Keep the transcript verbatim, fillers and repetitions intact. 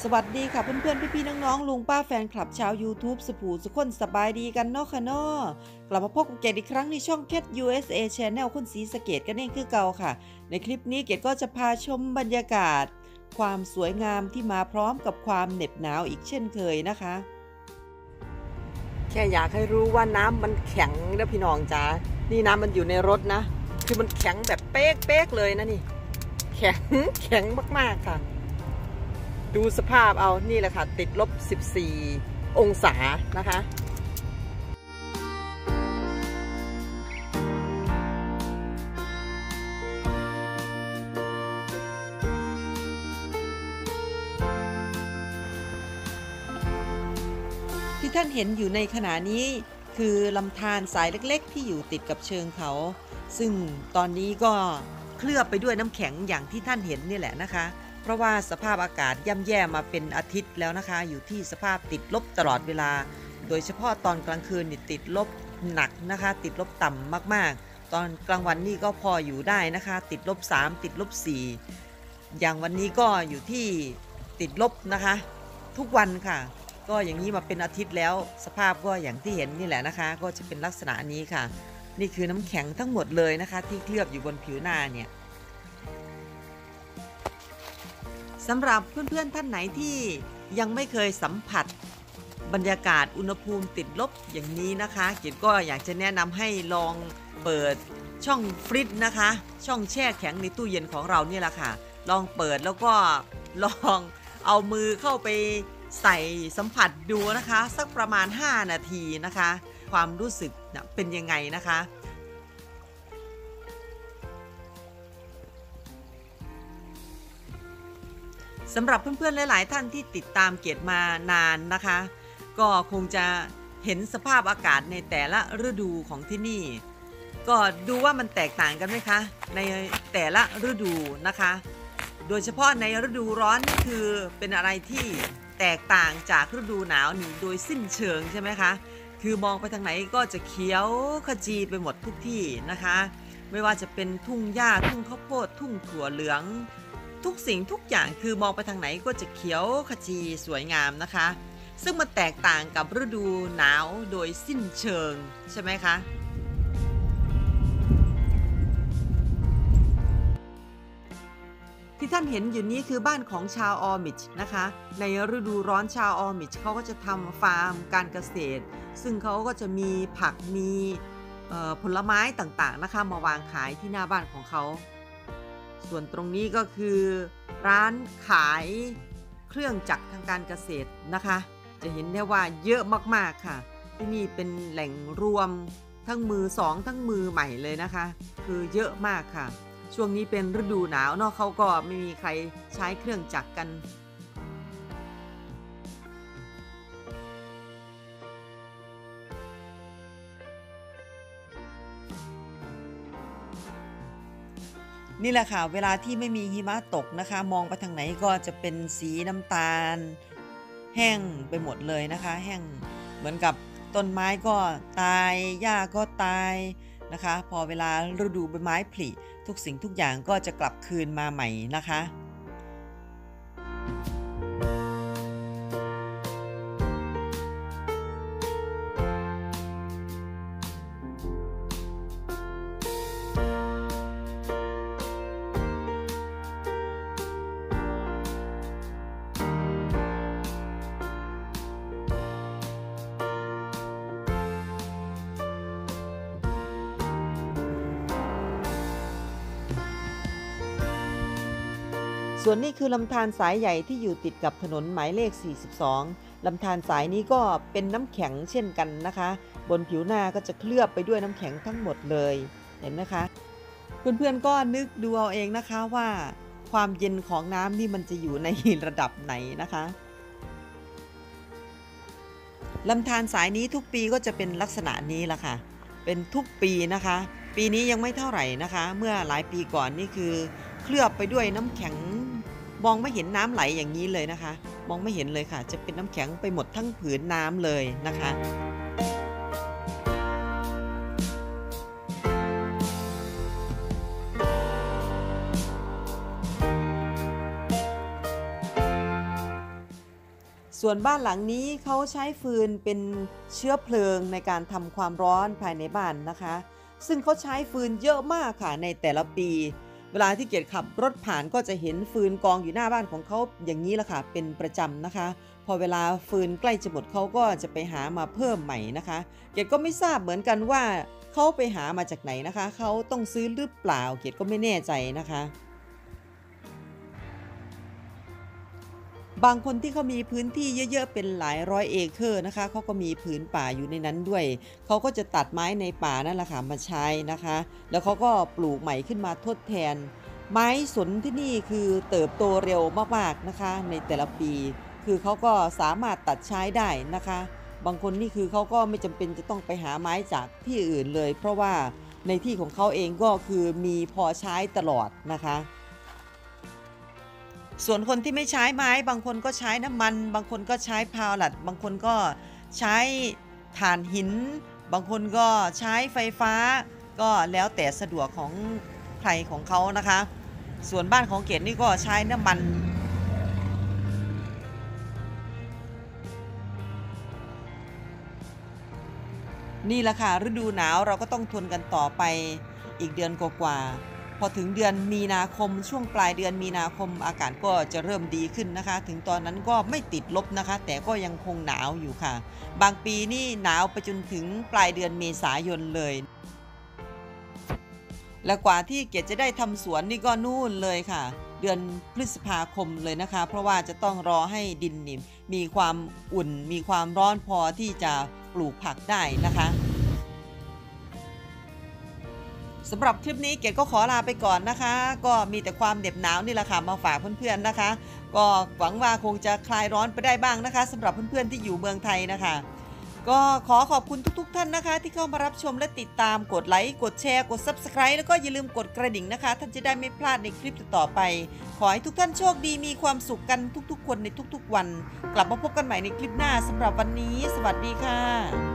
สวัสดีค่ะเพื่อนๆพี่ๆน้องๆลุงป้าแฟนคลับชาว YouTube สุภูสุคนสบายดีกันเนาะค่ะเนาะกลับมาพบกับเกดอีกครั้งในช่อง Cat ยู เอส เอ Channel คุณศรีสะเกษกันเองคือเก่าค่ะในคลิปนี้เกดก็จะพาชมบรรยากาศความสวยงามที่มาพร้อมกับความเหน็บหนาวอีกเช่นเคยนะคะแค่อยากให้รู้ว่าน้ำมันแข็งนะพี่น้องจ๋านี่น้ำมันอยู่ในรถนะคือมันแข็งแบบเป๊กๆเลยนะนี่แข็งแข็งมากๆค่ะดูสภาพเอานี่แหละค่ะติดลบสิบสี่องศานะคะที่ท่านเห็นอยู่ในขณะนี้คือลำธารสายเล็กๆที่อยู่ติดกับเชิงเขาซึ่งตอนนี้ก็เคลือบไปด้วยน้ำแข็งอย่างที่ท่านเห็นนี่แหละนะคะเพราะว่าสภาพอากาศย่ำแย่มาเป็นอาทิตย์แล้วนะคะอยู่ที่สภาพติดลบตลอดเวลาโดยเฉพาะตอนกลางคืนนี่ติดลบหนักนะคะติดลบต่ำมากๆตอนกลางวันนี่ก็พออยู่ได้นะคะติดลบสามติดลบสี่อย่างวันนี้ก็อยู่ที่ติดลบนะคะทุกวันค่ะก็อย่างนี้มาเป็นอาทิตย์แล้วสภาพก็อย่างที่เห็นนี่แหละนะคะก็จะเป็นลักษณะนี้ค่ะนี่คือน้ำแข็งทั้งหมดเลยนะคะที่เคลือบอยู่บนผิวหน้าเนี่ยสำหรับเพื่อนๆท่านไหนที่ยังไม่เคยสัมผัสบรรยากาศอุณหภูมิติดลบอย่างนี้นะคะเกดก็อยากจะแนะนำให้ลองเปิดช่องฟรีซนะคะช่องแช่แข็งในตู้เย็นของเราเนี่ยแหละค่ะลองเปิดแล้วก็ลองเอามือเข้าไปใส่สัมผัสดูนะคะสักประมาณห้านาทีนะคะความรู้สึกเป็นยังไงนะคะสำหรับเพื่อนๆหลายๆท่านที่ติดตามเกดมานานนะคะก็คงจะเห็นสภาพอากาศในแต่ละฤดูของที่นี่ก็ดูว่ามันแตกต่างกันไหมคะในแต่ละฤดูนะคะโดยเฉพาะในฤดูร้อนนี่คือเป็นอะไรที่แตกต่างจากฤดูหนาวนี่โดยสิ้นเชิงใช่ไหมคะคือมองไปทางไหนก็จะเขียวขจีไปหมดทุกที่นะคะไม่ว่าจะเป็นทุ่งหญ้าทุ่งข้าวโพดทุ่งถั่วเหลืองทุกสิ่งทุกอย่างคือมองไปทางไหนก็จะเขียวขจีสวยงามนะคะซึ่งมันแตกต่างกับฤดูหนาวโดยสิ้นเชิงใช่ไหมคะที่ท่านเห็นอยู่นี้คือบ้านของชาวออมิชนะคะในฤดูร้อนชาวออมิชเขาก็จะทำฟาร์มการเกษตรซึ่งเขาก็จะมีผักมีผลไม้ต่างๆนะคะมาวางขายที่หน้าบ้านของเขาส่วนตรงนี้ก็คือร้านขายเครื่องจักรทางการเกษตรนะคะจะเห็นได้ว่าเยอะมากๆค่ะที่นี่เป็นแหล่งรวมทั้งมือสองทั้งมือใหม่เลยนะคะคือเยอะมากค่ะช่วงนี้เป็นฤดูหนาวเนาะเขาก็ไม่มีใครใช้เครื่องจักรกันนี่แหละค่ะเวลาที่ไม่มีหิมะตกนะคะมองไปทางไหนก็จะเป็นสีน้ำตาลแห้งไปหมดเลยนะคะแห้งเหมือนกับต้นไม้ก็ตายหญ้าก็ตายนะคะพอเวลาฤดูใบไม้ผลิทุกสิ่งทุกอย่างก็จะกลับคืนมาใหม่นะคะส่วนนี้คือลำธารสายใหญ่ที่อยู่ติดกับถนนหมายเลขสี่สิบสองลำธารสายนี้ก็เป็นน้ำแข็งเช่นกันนะคะบนผิวหน้าก็จะเคลือบไปด้วยน้ำแข็งทั้งหมดเลยเห็นไหมคะเพื่อนๆก็นึกดูเอาเองนะคะว่าความเย็นของน้ำนี่มันจะอยู่ในระดับไหนนะคะลำธารสายนี้ทุกปีก็จะเป็นลักษณะนี้แหละค่ะเป็นทุกปีนะคะปีนี้ยังไม่เท่าไหร่นะคะเมื่อหลายปีก่อนนี่คือเคลือบไปด้วยน้ำแข็งมองไม่เห็นน้ำไหลอย่างนี้เลยนะคะมองไม่เห็นเลยค่ะจะเป็นน้ำแข็งไปหมดทั้งผืนน้ำเลยนะคะ ทส่วนบ้านหลังนี้เขาใช้ฟืนเป็นเชื้อเพลิงในการทำความร้อนภายในบ้านนะคะ ซึ่งเขาใช้ฟืนเยอะมากค่ะในแต่ละปีเวลาที่เกียรติขับรถผ่านก็จะเห็นฟืนกองอยู่หน้าบ้านของเขาอย่างนี้แหละค่ะเป็นประจำนะคะพอเวลาฟืนใกล้จะหมดเขาก็จะไปหามาเพิ่มใหม่นะคะเกียรติก็ไม่ทราบเหมือนกันว่าเขาไปหามาจากไหนนะคะเขาต้องซื้อหรือเปล่าเกียรติก็ไม่แน่ใจนะคะบางคนที่เขามีพื้นที่เยอะๆเป็นหลายร้อยเอเคอร์นะคะเขาก็มีผืนป่าอยู่ในนั้นด้วยเขาก็จะตัดไม้ในป่านั่นแหละค่ะมาใช้นะคะแล้วเขาก็ปลูกใหม่ขึ้นมาทดแทนไม้สนที่นี่คือเติบโตเร็วมากๆนะคะในแต่ละปีคือเขาก็สามารถตัดใช้ได้นะคะบางคนนี่คือเขาก็ไม่จำเป็นจะต้องไปหาไม้จากที่อื่นเลยเพราะว่าในที่ของเขาเองก็คือมีพอใช้ตลอดนะคะส่วนคนที่ไม่ใช้ไม้บางคนก็ใช้น้ำมันบางคนก็ใช้พาวลัดบางคนก็ใช้ถ่านหินบางคนก็ใช้ไฟฟ้าก็แล้วแต่สะดวกของใครของเขานะคะส่วนบ้านของเกดนี่ก็ใช้น้ำมันนี่แหละค่ะฤดูหนาวเราก็ต้องทนกันต่อไปอีกเดือนกว่าพอถึงเดือนมีนาคมช่วงปลายเดือนมีนาคมอากาศก็จะเริ่มดีขึ้นนะคะถึงตอนนั้นก็ไม่ติดลบนะคะแต่ก็ยังคงหนาวอยู่ค่ะบางปีนี่หนาวไปจนถึงปลายเดือนเมษายนเลยและกว่าที่เกดจะได้ทำสวนนี่ก็นู่นเลยค่ะเดือนพฤษภาคมเลยนะคะเพราะว่าจะต้องรอให้ดินนิ่มมีความอุ่นมีความร้อนพอที่จะปลูกผักได้นะคะสำหรับคลิปนี้เกดก็ขอลาไปก่อนนะคะก็มีแต่ความเหน็บหนาวนี่แหละค่ะมาฝากเพื่อนๆนะคะก็หวังว่าคงจะคลายร้อนไปได้บ้างนะคะสำหรับเพื่อนๆที่อยู่เมืองไทยนะคะก็ขอขอบคุณทุกๆท่านนะคะที่เข้ามารับชมและติดตามกดไลค์กดแชร์กด ซับสไครบ์ แล้วก็อย่าลืมกดกระดิ่งนะคะท่านจะได้ไม่พลาดในคลิปต่อไปขอให้ทุกท่านโชคดีมีความสุขกันทุกๆคนในทุกๆวันกลับมาพบกันใหม่ในคลิปหน้าสำหรับวันนี้สวัสดีค่ะ